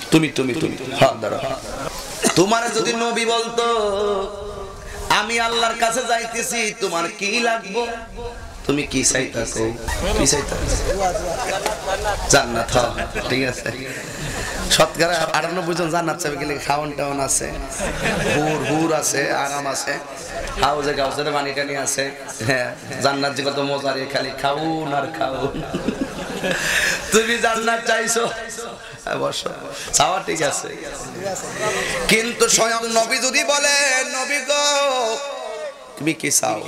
তুমি তুমি তুমি হ্যাঁ দাঁড়াও। তোমার যদি নবী বলতো আমি আল্লাহর কাছে যাইতেছি তোমার কি লাগবে, তুমি কি চাইতাছো? কি চাইতাছো? জান্নাত। ঠিক আছে, শতকরা 98 জন জান্নাত চাইবে গেলে খাওয়ান টাউন আছে, হুর আছে, আরাম আছে, হাউজে গাউজের পানি টানি আছে। হ্যাঁ, জান্নাত যে কত মজা রে, খালি খাউন আর খাউন। তুমি জান্নাত চাইছো, বসো, চাওয়া ঠিক আছে, কিন্তু স্বয়ং নবী যদি বলে নবী গো তুমি কি চাও?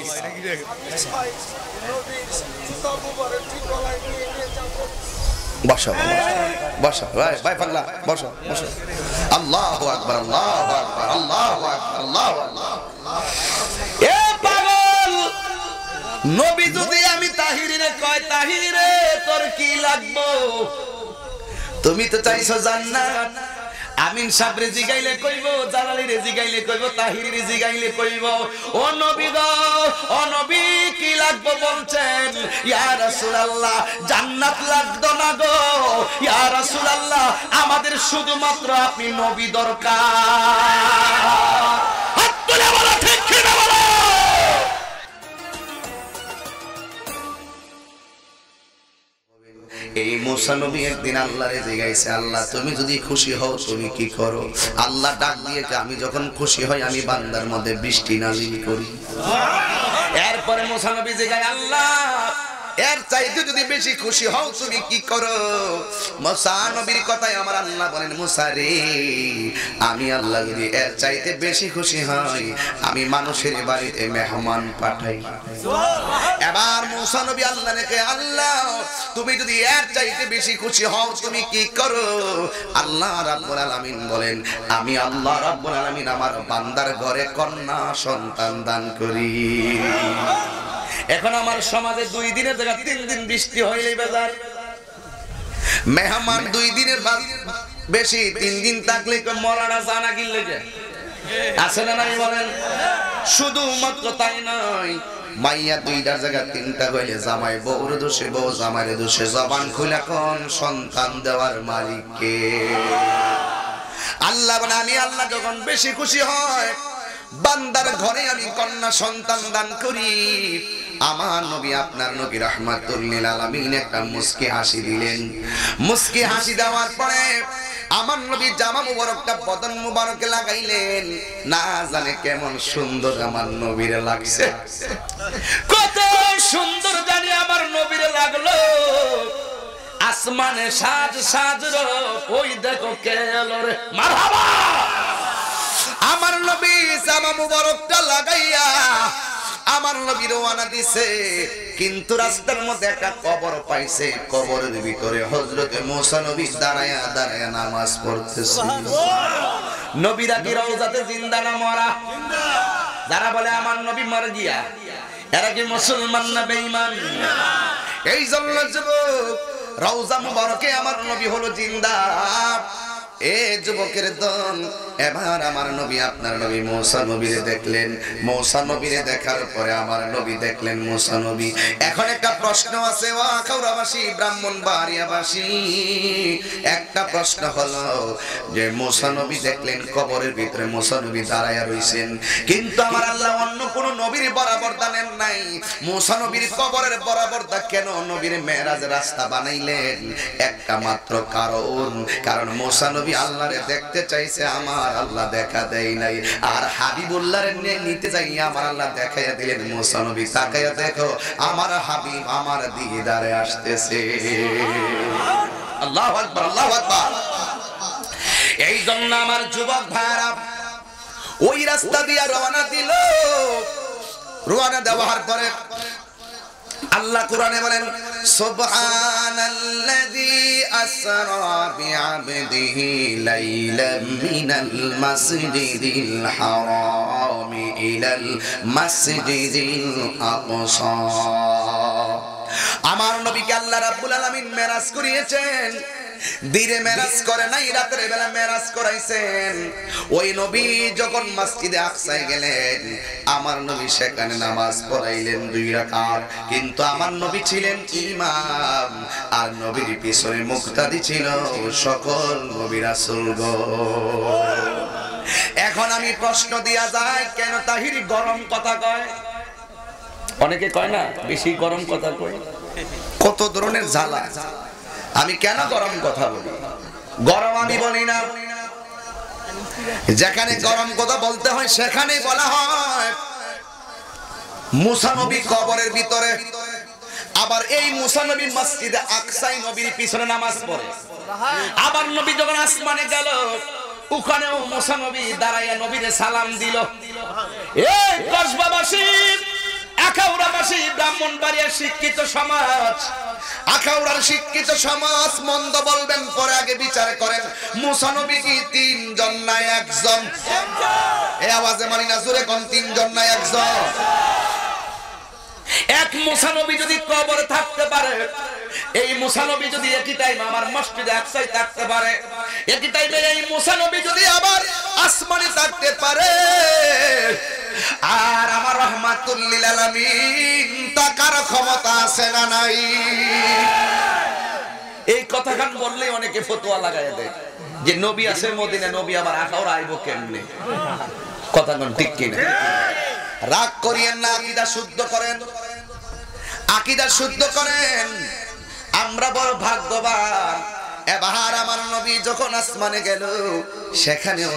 বসো বসো ভাই পাগলা, বসো বসো। আল্লাহু আকবার, আল্লাহু আকবার, আল্লাহু আকবার, আল্লাহু আকবার। এ পাগল, নবী যদি আমি তাহিরিরে কয় তাহিরে তোর কি লাগবে, তুমি তো চাইছো জান্নাত। আমিন সাহেব রেজি গাইলে কইব, জালালি রেজি গাইলে কইব, তাহির রেজি গাইলে কইব ও নবী গো, ও নবী কি লাগবে বলছেন? ইয়া রাসূলুল্লাহ জান্নাত লাগতো না গো, ইয়া রাসূলুল্লাহ আমাদের শুধুমাত্র আপনি নবী দরকার। হাত তুলে বলো ঠিক কি না বলো। এই মুসা নবী একদিন আল্লাহরে জিজ্ঞাসা, আল্লাহ তুমি যদি খুশি হও তুমি কি করো? আল্লাহ ডাক দিয়ে আমি যখন খুশি হই আমি বান্দার মধ্যে বৃষ্টি নাজিল করি। এরপরে মুসা নবী জিজ্ঞাসা, আল্লাহ এর চাইতে যদি বেশি খুশি হও তুমি কি করো? মুসা নবীর কথাই আমার আল্লাহ বলেন, মুসা রে আমি আল্লাহ যদি এর চাইতে বেশি খুশি হই আমি মানুষের বাড়িতে মেহমান পাঠাই। এবার মুসা নবী আল্লাহকে, আল্লাহ তুমি যদি এর চাইতে বেশি খুশি হও তুমি কি করো? আল্লাহ রাব্বুল আলামিন বলেন, আমি আল্লাহ রাব্বুল আলামিন আমার বান্দার ঘরে কন্যা সন্তান দান করি। এখন আমার সমাজে 2 দিনের জায়গা 3 দিন বৃষ্টি হইলেই বাজার মেহমান 2 দিনের বেশি 3 দিন থাকলে মরাটা জানা গিললে যে আছে না নাই বলেন? শুধুমাত্র তাই নয়, মাইয়া 2টার জায়গা 3টা হইলে জামাই বউর দোষে, বউ জামাইয়ের দোষে। জবান খুলে কোন সন্তান দেওয়ার মালিক কে? আল্লাহ। বলে আমি আল্লাহ যখন বেশি খুশি হয় বান্দার ঘরে আমি কন্যা সন্তান দান করি। আমার নবী আপনার নবী রাহমাতুল লিল আলামিন একটা মুস্কি হাসি দিলেন। মুস্কি হাসি দেওয়ার পরে আমার নবী জামা মুবারকটা বদন মুবারকে লাগাইলেন। না জানে কেমন সুন্দর আমার নবীরে লাগছে, কত সুন্দর জানি আমার নবীরে লাগলো। আসমানে সাজ সাজ ওই দেখো কে এলো রে, মারহাবা। আমার নবী জামা মুবারকটা লাগাইয়া আমার নবী রওনা দিছে, কিন্তু রাস্তার মধ্যে একটা কবর পাইছে। কবরের ভিতরে হযরত মুসা নবী দাঁড়ায়া দাঁড়ায়া নামাজ পড়তেছে। নবীরা কি রওজাতে জিন্দা না মরা? যারা বলে আমার নবী মর গিয়া এরা কি মুসলমান না বেঈমান? এই জন্য যুবক রওজা মুবারকে আমার নবী হলো জিন্দা। এ যুবকের দল, এবার আমার নবী আপনার নবী মুসা নবীরে দেখলেন। মুসা নবীরে দেখার পরে আমার নবী দেখলেন মুসা নবী। এখন একটা প্রশ্ন আছে ও আখাউড়াবাসী, ব্রাহ্মণবাড়িয়াবাসী, একটা প্রশ্ন হলো যে মুসা নবী দেখলেন কবরের ভিতরে মুসা নবী দাঁড়ায়া রইছেন, কিন্তু আমার আল্লাহ অন্য কোন নবীর বরাবর দানেন নাই। মুসা নবীর কবরের বরাবর দা কেন নবীর মেরাজের রাস্তা বানাইলেন? একটা মাত্র কারণ মুসা নবী আল্লাহরে দেখতে চাইছে, আমার আল্লাহ দেখা দেয় নাই। আর হাবিবুল্লাহরে নিতে যাই আমার আল্লাহ দেখাইয়া দিলেন, মুসা নবী তাকাইয়া দেখো আমার হাবিব আমার দিদারে আসতেছে। আল্লাহু আকবার, আল্লাহু আকবার। এই জন্য আমার যুবক ভাইরা ওই রাস্তা দিয়ে রওনা দিল। রওনা দেওয়ার পরে আল্লাহ কোরআনে বলেন, সুবহানাল্লাযী আসরা বিআবদিহি লাইলাম মিনাল মাসজিদিল হারাম ইলাল মাসজিদিল আকসা। আমার নবীকে আল্লাহ রাব্বুল আলামিন মেরাজ করিয়েছেন দিনে মেরাজ করে নাই, রাতের বেলা মেরাজ করাইছেন। ওই নবী যখন মসজিদে আকসায় গেলেন, আমার নবী সেখানে নামাজ পড়াইলেন 2 রাকাত। কিন্তু আমার নবী ছিলেন ইমাম, আর নবীর পিছনে মুক্তাদি ছিল সকল নবী রাসূলগণ। এখন আমি প্রশ্ন দিয়া যায়, কেন তাহিরি গরম কথা কয়? অনেকে কয় না বেশি গরম কথা কয়, কত ধরনের জ্বালা। আমি কেন গরম কথা বলি? গরম আমি বলি না, যেখানে গরম কথা বলতে হয় সেখানেই বলা হয়। মুসা নবী কবরের ভিতরে, আবার এই মুসা নবী মসজিদে আকসায় নবীর পিছনে নামাজ পড়ে। আবার নবী যখন আসমানে গেল, ওখানেও মুসা নবী দাঁড়াইয়া নবীরে সালাম দিল। এই কসবাবাসী, আখাউড়াবাসী, ব্রাহ্মণবাড়িয়ার শিক্ষিত সমাজ, আখাউড়ার শিক্ষিত সমাজ মন্দ বলবেন, পরে আগে বিচার করেন। মুসা নবী কি 3 জন না 1 জন? এই আওয়াজে মানি না, জোরে কোন 3 জন না 1 জন? এক মুসা নবী যদি কবরে থাকতে পারে, এই মুসা নবী যদি একই টাইমে আমার মসজিদে আকসায় থাকতে পারে, একই টাইমে এই মুসা নবী যদি আবার আসমানে থাকতে পারে, আর আমার রহমাতুল লিল আলামিন তাকার ক্ষমতা আছে না নাই? এই কথাখান বললে অনেকে ফতোয়া লাগায় দেয় যে নবী আছে মদিনা, নবী আবার আখাউড়া আইবো কেমনে? কথাখান ঠিক কিনা? রাগ করিয়েন না, আকীদা শুদ্ধ করেন, আকীদা শুদ্ধ করেন। আমরা বড় ভাগ্যবান। এবার আমার নবী যখন আসমানে গেল, সেখানেও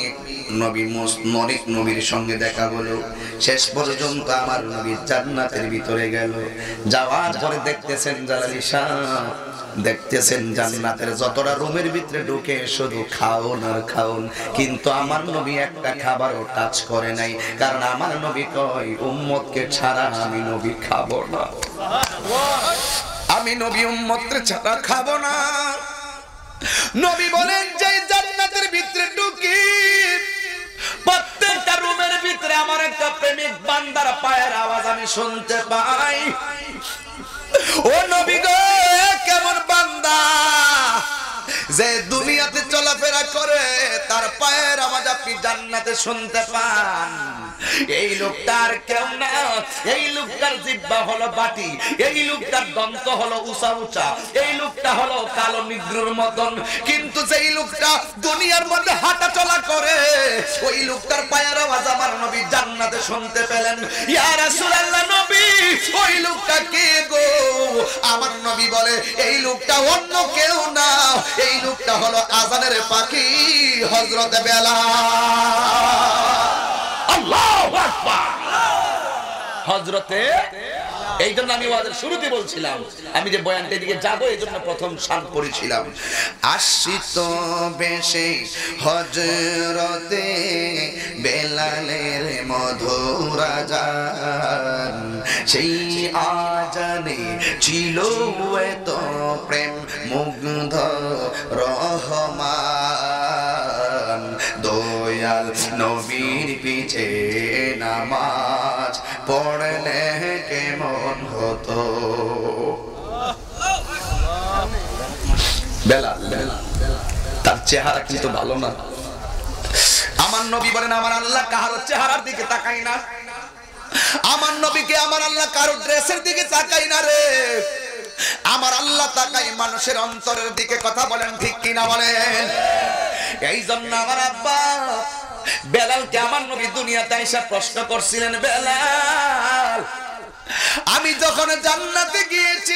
নবীর সঙ্গে দেখা হলো। শেষ পর্যন্ত আমার নবী জান্নাতের ভিতরে গেল। যাওয়ার পরে দেখতেছেন জালালী সাহেব, দেখতেছেন জান্নাতের যতটা রুমের ভিতরে ঢুকে শুধু খাওন আর খাওন, কিন্তু আমার নবী একটা খাবারও টাচ করে নাই। কারণ আমার নবী কয়, উম্মতকে ছাড়া আমি নবী খাবো না, আমি নবী উম্মতকে ছাড়া খাবো না। নবী বলেন, যে জান্নাতের ভিতরে ঢুকি, প্রত্যেকটা রুমের ভিতরে আমার একটা প্রেমিক বান্দার পায়ের আওয়াজ আমি শুনতে পাই। ও নবী গো, কেমন বান্দা যে দুনিয়াতে চলাফেরা করে, তার পায়ের আওয়াজ আপনি জান্নাতে শুনতে পান। এই লোকটার কেউ না, এই লোকটার জিহ্বা হলো বাটি, এই লোকটার দন্ত হলো উঁচা উঁচা, এই লোকটা হলো কালো নিগ্রোর মতন, কিন্তু যেই লোকটা দুনিয়ার মধ্যে হাঁটা চলা করে, ওই লোকটার পায়ের আওয়াজ আমার নবী জান্নাতে শুনতে পেলেন। ইয়া রাসূলুল্লাহ, নবী ওই লোকটা কে গো? আমার নবী বলে, এই লোকটা অন্য কেউ না, এই লোকটা হলো আযানের পাখি হযরত বেলাল। আল্লাহু আকবার। হযরতে, এই জন্য আমি ওয়াজের শুরুতে বলছিলাম, আমি যে বয়ানটা দিকে যাবো এই জন্য প্রথম শান করেছিলাম। আশিত বেশে হযরতে বেলালের মধুর আযান, সেই আজানে ছিল এত প্রেম মুগ্ধ রহমান। দয়াল নবীর পিছে নামাজ পড়লে কেমন হতো? বেলাল, তার চেহারা কিন্তু ভালো না। আমার নবী বলেন, আমার আল্লাহ কারো চেহারার দিকে তাকাই না, আমার নবীকে আমার আল্লাহ কারো ড্রেসের দিকে তাকাই না রে, আমার আল্লাহ তাকাই মানুষের অন্তরের দিকে। কথা বলেন ঠিক কিনা বলেন? এই জন্য আমার আব্বা বেলালকে আমার নবী দুনিয়াতে এসে প্রশ্ন করছিলেন, বেলাল আমি যখন জান্নাতে গিয়েছি,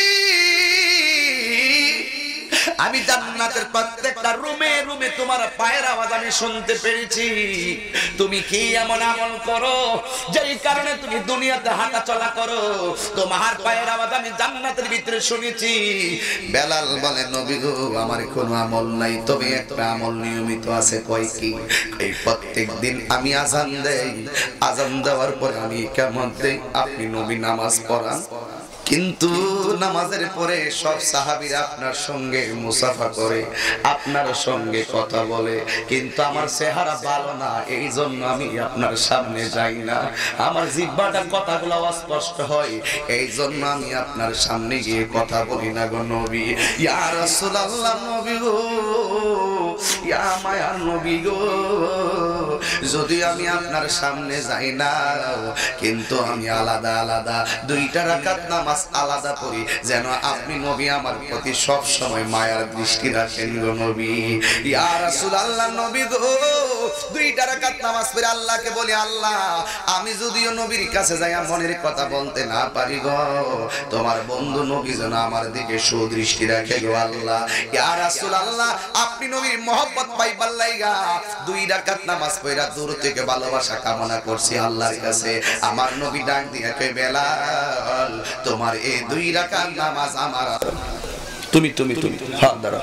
আমি জান্নাতের প্রত্যেকটা রুমে রুমে তোমার পায়ের আওয়াজ আমি শুনতে পেরেছি। তুমি কি এমন আমল করো যেই কারণে তুমি দুনিয়াতে হাঁটা চলা করো? তোমার পায়ের আওয়াজ আমি জান্নাতের ভিতরে শুনেছি। বেলাল বলে, নবী গো, আমার কোনো আমল নাই, তবে একটা আমল নিয়মিত আছে। কয় কি? এই প্রত্যেক দিন আমি আজান দেই, আজান দেওয়ার পরে আমি ইকামত দেই, আপনি নবী নামাজ পড়ান, কিন্তু নামাজের পরে সব সাহাবীরা আপনার সঙ্গে মুসাফা করে, আপনার সঙ্গে কথা বলে, কিন্তু আমার চেহারা ভালো না, এই জন্য আমি আপনার সামনে যাই না। আমার জিহ্বাটা কথাগুলো অস্পষ্ট হয়, এই জন্য আমি আপনার সামনে গিয়ে কথা বলি না গো নবী। ইয়া রাসূলুল্লাহ, নবী গো, ইয়া মায়ার নবী গো, যদি আমি আপনার সামনে যাই না, কিন্তু আমি আলাদা আলাদা 2টা রাকাত নামাজ আলাদা পড়ি, যেন আপনি নবী আমার প্রতি সব সময় মায়ার দৃষ্টি রাখেন গো নবী। ইয়া রাসূলুল্লাহ, নবী গো, 2টা রাকাত নামাজ পড়ে আল্লাহকে বলি, আল্লাহ আমি যদিও নবীর কাছে যাই মনের কথা বলতে না পারি গো, তোমার বন্ধু নবী যেন আমার দিকে সুদৃষ্টি রাখে গো আল্লাহ। ইয়া রাসূলুল্লাহ, আপনি নবীর মহব্বত পাইবার লাইগা 2 রাকাত নামাজ পড়া দূর থেকে ভালোবাসা কামনা করছি আল্লাহর কাছে। আমার নবী ডাক দিয়ে কই, বেলাল তোমার এই 2 রাকাত নামাজ আমার। তুমি তুমি তুমি হাত ধরো,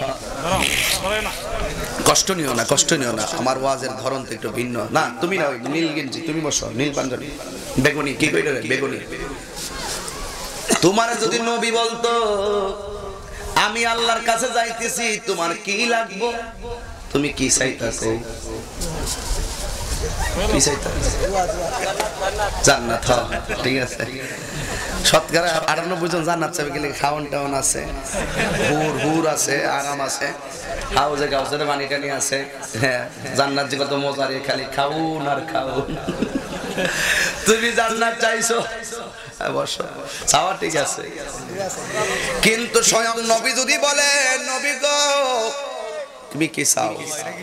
কষ্ট নিও না, কষ্ট নিও না, আমার ওয়াজের ধরন তো একটু ভিন্ন। না তুমি না, ওই নীল গেঞ্জি তুমি বসো, নীল পাঞ্জাবি, বেগুনি কি কইলে বেগুনি। তোমার যদি নবী বলতো আমি আল্লাহর কাছে যাইতেছি, তোমার কি লাগবে? তুমি কি চাইতাছো? কি চাইতাছো? জান্নাত। ঠিক আছে, শতকরা 98 জন জান্নাত চাইবে, গেলে খাওয়ান টাউন আছে, হুর আছে, আরাম আছে, হাউজে গাউজে পানি টানি আছে। হ্যাঁ, জান্নাত যে কত মজা রে, খালি খাউন আর খাউন। তুমি জান্নাত চাইছো, বসো, চাওয়া ঠিক আছে, কিন্তু স্বয়ং নবী যদি বলে, নবী গো তুমি কি চাও?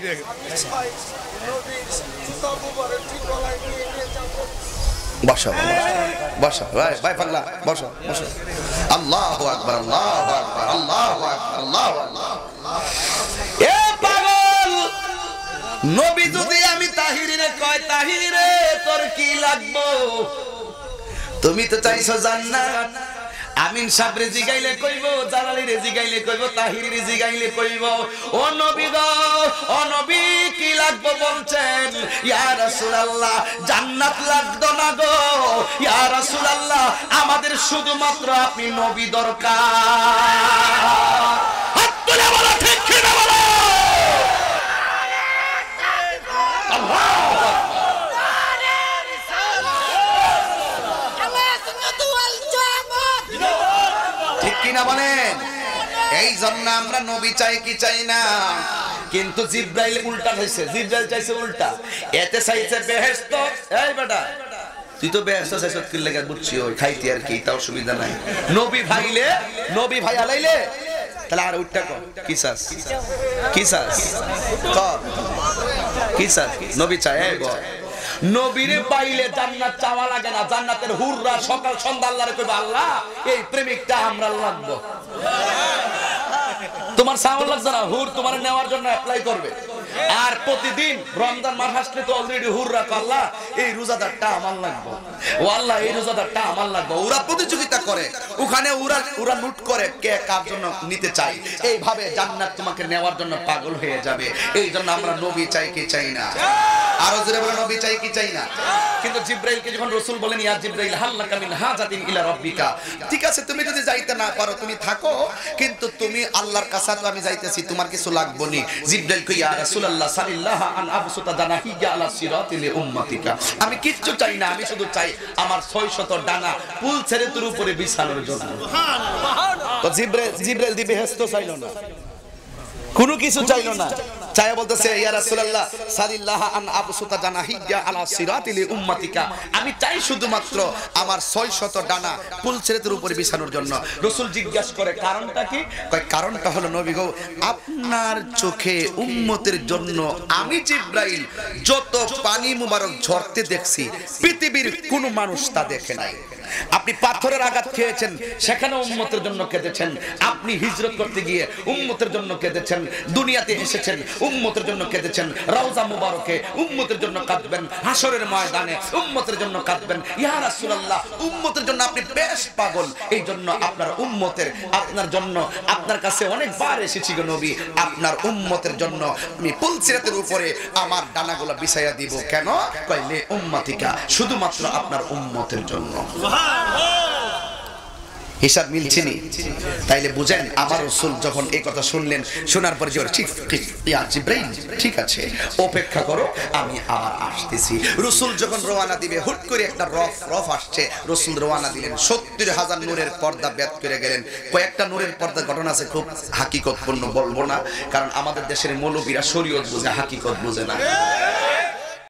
বসো বসো ভাই পাগলা, বসো বসো। আল্লাহু আকবার, আল্লাহু আকবার, আল্লাহু আকবার, আল্লাহু আকবার। এ পাগল, নবী যদি আমি তাহিরিরে কয়, তাহিরে তোর কি লাগবে? তুমি তো চাইছো জান্নাত। আমিন সাহেব জিগাইলে কইব, জালালি রে জিগাইলে কইব, তাহির রে জিগাইলে কইব, ও নবী গো, ও নবী কি লাগবে বলছেন? ইয়া রাসূলুল্লাহ, জান্নাত লাগতো না গো, ইয়া রাসূলুল্লাহ আমাদের শুধুমাত্র আপনি নবী দরকার। হাত তুলে বলো ঠিক কি না বলো? বলেন, এই জন্য আমরা নবী চাই কি চাই না। কিন্তু জিব্রাইল উল্টা হইছে, জিব্রাইল চাইছে উল্টা, এতে চাইছে বেহেশত। এই বেটা তুই তো বেহেশত চাইছ কি লাগা বুঝছি, ওই খাইতে আর কি, তাও সুবিধা নাই। নবী ভাইলে, নবী ভাই আলাইলে তাহলে আর উল্টা কর, কি চাস, কি চাস কর, কি চাস? নবী চাই, এই বল নবীরে পাইলে জান্নাত চাওয়া লাগে না। জান্নাতের হুররা সকাল সন্ধ্যা আল্লাহরে কইবে, আল্লাহ এই প্রেমিকটা আমরা লাগবো। তোমার চাওয়া লাগবে না, হুর তোমার নেওয়ার জন্য অ্যাপ্লাই করবে। আর প্রতিদিন রমজান মাস আসলে তো অলরেডি হুররা আল্লাহ এই রোজাদারটা আমার লাগবে, ও আল্লাহ এই রোজাদারটা আমার লাগবে। ওরা প্রতিযোগিতা করে, ওখানে ওরা লুট করে কে কার জন্য নিতে চাই। এইভাবে জান্নাত তোমাকে নেওয়ার জন্য পাগল হয়ে যাবে। এই জন্য আমরা নবী চাই কি চাই না? আরো জোরে বলে নবী চাই কি চাই না? কিন্তু জিব্রাইলকে যখন রাসূল বলেন, ইয়া জিব্রাইল হাল্লাকা মিন হাজাতিন ইলা রাব্বিকা, ঠিক আছে তুমি যদি যাইতে না পারো তুমি থাকো, কিন্তু তুমি আল্লাহর কাছে তো আমি যাইতেছি, তোমার কিছু লাগবে নি। জিব্রাইল কই, ইয়া রাসূলুল্লাহ সাল্লাল্লাহু আন আবসুতা জানাহিয়া আলা সিরাতিল উম্মাতিকা, আমি কিচ্ছু চাই না, আমি শুধু চাই আমার 600 ডানা পুল ছেড়ে তোর উপরে বিছানোর জন্য। সুবহানাল্লাহ। তো জিব্রাইল দিবে হেস্ত চাইলো না, কোনো কিছু চাইলো না, চাই বলতেছে, ইয়া রাসূলুল্লাহ সাল্লাল্লাহু আন আবসুতা জানাহিয়া আলা সিরাতিল উম্মাতিকা, আমি চাই শুধুমাত্র আমার 600 ডানা পুল ছেড়ে তোর উপরে বিছানোর জন্য। রাসূল জিজ্ঞাসা করে কারণটা কি? কয় কারণটা হলো নবী গো, আপনার চোখে উম্মতের জন্য আমি জিব্রাইল যত পানি মুবারক ঝরতে দেখছি, পৃথিবীর কোনো মানুষ তা দেখে নাই। আপনি পাথরের আঘাত খেয়েছেন, সেখানে উম্মতের জন্য কেঁদেছেন। আপনি হিজরত করতে গিয়ে উম্মতের জন্য কেঁদেছেন, দুনিয়াতে এসেছেন উম্মতের জন্য কেঁদেছেন, রওজা মুবারকে উম্মতের জন্য কাঁদবেন, হাসরের ময়দানে উম্মতের জন্য কাঁদবেন। ইয়া রাসূলুল্লাহ উম্মতের জন্য আপনি বেশ পাগল, এই জন্য আপনার উম্মতের, আপনার জন্য আপনার কাছে অনেকবার এসেছি গো নবী, আপনার উম্মতের জন্য আমি পুলসিরাতের উপরে আমার ডানাগুলো বিছাইয়া দিব। কেন? কইলে উম্মতিকা, শুধুমাত্র আপনার উম্মতের জন্য। হিসাব মিলছে নি? তাইলে বুঝেন আমার রাসূল যখন এই কথা শুনলেন, শোনার পরে যে ইয়া জিবরাইল ঠিক আছে অপেক্ষা করো, আমি আবার আসতেছি। রাসূল যখন রওনা দিবে, হুট করে একটা রফ আসছে, রাসূল রওনা দিলেন, ৭০,০০০ নূরের পর্দা বেদ করে গেলেন। কয়েকটা নূরের পর্দা ঘটনা আছে, খুব হাকিকতপূর্ণ, বলবো না, কারণ আমাদের দেশের মৌলবীরা শরীয়ত বুঝে, হাকিকত বুঝে না।